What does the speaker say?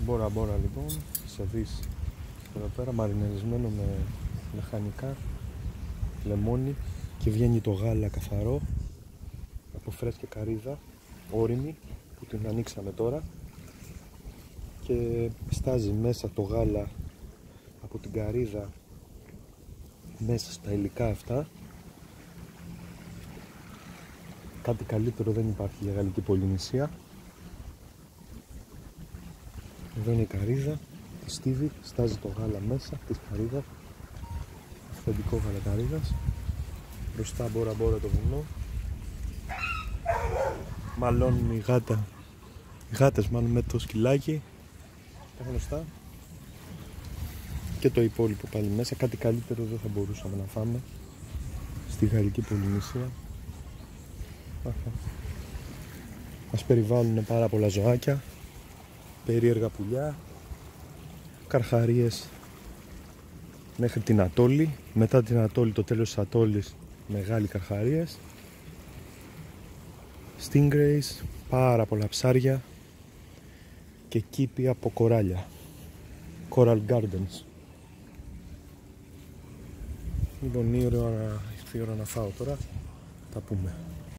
Μπόρα μπόρα λοιπόν, σερβίς εδώ πέρα, μαριναρισμένο με λαχανικά, λεμόνι και βγαίνει το γάλα καθαρό από φρέσκια καρύδα, όριμη που την ανοίξαμε τώρα και στάζει μέσα το γάλα από την καρύδα μέσα στα υλικά αυτά. Κάτι καλύτερο δεν υπάρχει για γαλλική Πολυνησία. Εδώ είναι η καρύδα, τη στίβη, στάζει το γάλα μέσα της καρύδας, αυθεντικό γάλα καρύδας. Μπροστά μπόρα μπόρα το βουνό, μαλώνουν οι γάτες μάλλον με το σκυλάκι, τα γνωστά. Και το υπόλοιπο πάλι μέσα, κάτι καλύτερο δεν θα μπορούσαμε να φάμε στη γαλλική Πολυνησία. Μας περιβάλλουν πάρα πολλά ζωάκια, περίεργα πουλιά, καρχαρίες μέχρι την ατόλη. Μετά την ατόλη, το τέλος της ατόλης, μεγάλοι καρχαρίες, stingrays, πάρα πολλά ψάρια και κήποι από κοράλια, coral gardens. Λοιπόν, ήρθε η ώρα να φάω τώρα, τα πούμε.